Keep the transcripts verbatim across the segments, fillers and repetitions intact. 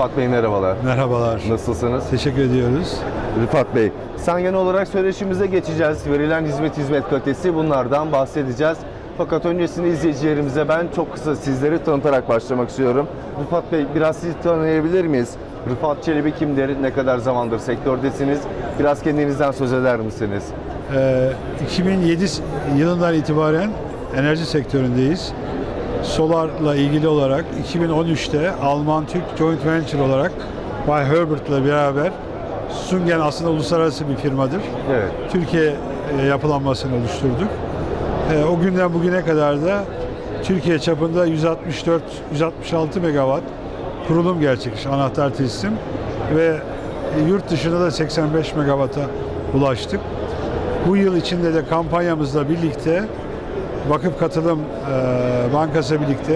Rıfat Bey merhabalar. Merhabalar. Nasılsınız? Teşekkür ediyoruz. Rıfat Bey, Sangen olarak söyleşimize geçeceğiz. Verilen hizmet hizmet kalitesi bunlardan bahsedeceğiz. Fakat öncesinde izleyicilerimize ben çok kısa sizleri tanıtarak başlamak istiyorum. Rıfat Bey, biraz sizi tanıyabilir miyiz? Rıfat Çelebi kimdir? Ne kadar zamandır sektördesiniz? Biraz kendinizden söz eder misiniz? Ee, iki bin yedi yılından itibaren enerji sektöründeyiz. Solarla ilgili olarak iki bin on üçte Alman-Türk Joint Venture olarak Bay Herbert'la beraber Sungen aslında uluslararası bir firmadır. Evet. Türkiye yapılanmasını oluşturduk. Ee, o günden bugüne kadar da Türkiye çapında yüz altmış dört yüz altmış altı megawatt kurulum gerçekleşti, anahtar teslim ve yurt dışında da seksen beş megawatt'a ulaştık. Bu yıl içinde de kampanyamızla birlikte Vakıf Katılım e, Bankası birlikte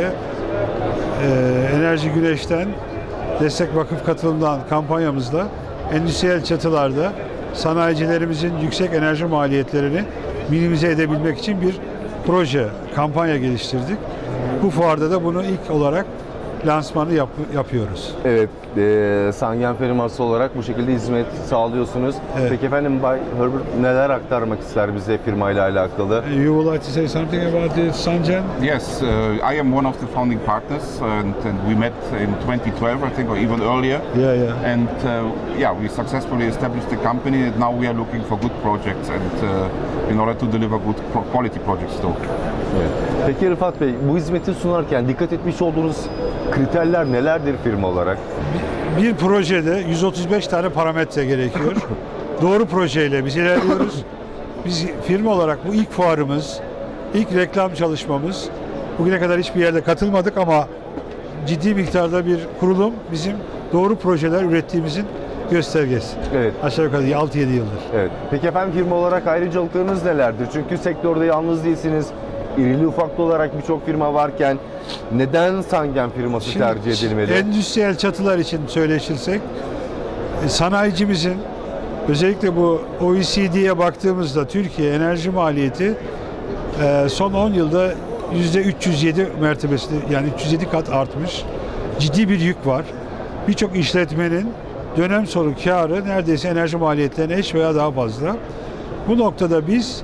e, Enerji Güneş'ten Destek Vakıf Katılım'dan kampanyamızla endüstriyel çatılarda sanayicilerimizin yüksek enerji maliyetlerini minimize edebilmek için bir proje, kampanya geliştirdik. Bu fuarda da bunu ilk olarak lansmanı yap, yapıyoruz. Evet, e, Sangen firması olarak bu şekilde hizmet sağlıyorsunuz. Evet. Peki efendim, Bay Herbert neler aktarmak ister bize firmayla alakalı? You would like to say something about the Sangen? Yes, uh, I am one of the founding partners, and, and we met in twenty twelve, I think, or even earlier. Yeah, yeah. And uh, yeah, we successfully established the company, and now we are looking for good projects and uh, in order to deliver good pro quality projects too. Evet. Peki Rıfat Bey, bu hizmeti sunarken dikkat etmiş olduğunuz kriterler nelerdir firma olarak? Bir, bir projede yüz otuz beş tane parametre gerekiyor. Doğru projeyle biz ilerliyoruz. Biz firma olarak bu ilk fuarımız, ilk reklam çalışmamız. Bugüne kadar hiçbir yerde katılmadık ama ciddi miktarda bir kurulum bizim doğru projeler ürettiğimizin göstergesi. Evet. Aşağı yukarı altı yedi yıldır. Evet. Peki efendim, firma olarak ayrıcalıklarınız nelerdir? Çünkü sektörde yalnız değilsiniz. İrili ufaklı olarak birçok firma varken neden Sangen firması Şimdi, tercih edilmeli? Endüstriyel çatılar için söyleşirsek, sanayicimizin özellikle bu O E C D'ye baktığımızda Türkiye enerji maliyeti son on yılda yüzde üç yüz yedi mertebesinde, yani üç yüz yedi kat artmış. Ciddi bir yük var. Birçok işletmenin dönem sonu kârı neredeyse enerji maliyetlerine eş veya daha fazla. Bu noktada biz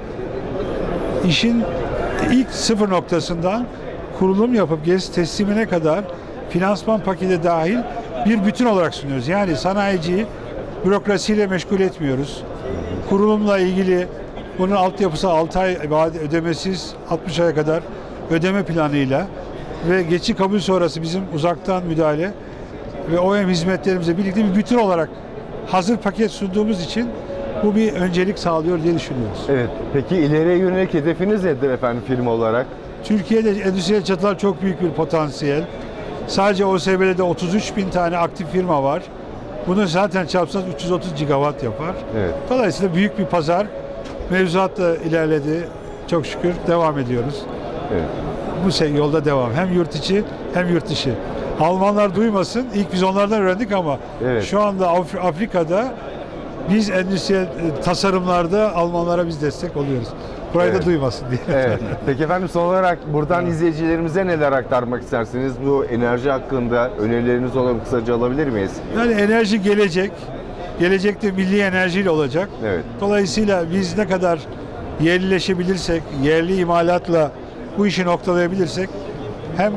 işin ilk sıfır noktasından kurulum yapıp gez teslimine kadar finansman paketi dahil bir bütün olarak sunuyoruz. Yani sanayiciyi bürokrasiyle meşgul etmiyoruz. Kurulumla ilgili bunun altyapısı altı ay vade ödemesiz, altmış aya kadar ödeme planıyla ve geçici kabul sonrası bizim uzaktan müdahale ve O E M hizmetlerimizle birlikte bir bütün olarak hazır paket sunduğumuz için bu bir öncelik sağlıyor diye düşünüyoruz. Evet. Peki ileriye yönelik hedefiniz nedir efendim firma olarak? Türkiye'de endüstriyel çatılar çok büyük bir potansiyel. Sadece O S B'de otuz üç bin tane aktif firma var. Bunu zaten çarpsanız üç yüz otuz gigawatt yapar. Evet. Dolayısıyla büyük bir pazar. Mevzuat da ilerledi. Çok şükür devam ediyoruz. Evet. Bu şey yolda devam. Hem yurt içi hem yurt dışı. Almanlar duymasın. İlk biz onlardan öğrendik ama Evet. şu anda Af- Afrika'da biz endüstriyel tasarımlarda Almanlara biz destek oluyoruz. Burayı Evet. da duymasın diye. Evet. Peki efendim, son olarak buradan izleyicilerimize neler aktarmak istersiniz? Bu enerji hakkında önerileriniz olan kısaca alabilir miyiz? Yani enerji gelecek. Gelecekte milli enerjiyle olacak. Evet. Dolayısıyla biz ne kadar yerlileşebilirsek, yerli imalatla bu işi noktalayabilirsek hem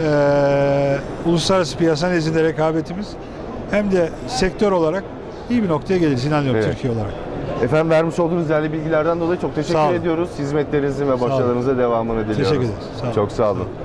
e, uluslararası piyasa nezdinde rekabetimiz hem de sektör olarak iyi bir noktaya geliriz inanıyorum, Evet. Türkiye olarak. Efendim, vermiş olduğunuz değerli bilgilerden dolayı çok teşekkür Sağ olun. ediyoruz. Hizmetlerinizin ve Sağ olun. başarılarınıza devamını diliyoruz. Teşekkür ederiz. Sağ olun. Çok sağ olun.